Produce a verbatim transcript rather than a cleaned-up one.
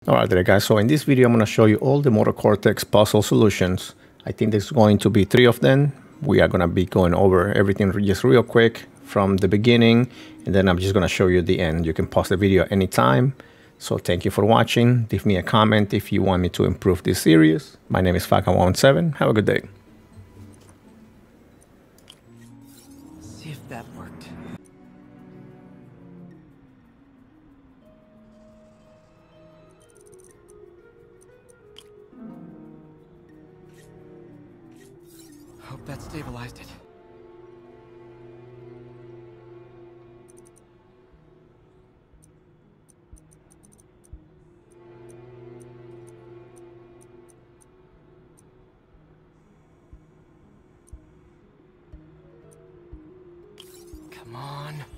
Alright there guys, so in this video I'm going to show you all the Motor Cortex puzzle solutions. I think there's going to be three of them. We are going to be going over everything just real quick from the beginning, and then I'm just going to show you the end. You can pause the video anytime. So thank you for watching. Leave me a comment if you want me to improve this series. My name is Falcon one seven. Have a good day. See if that worked. Hope that stabilized it. Come on.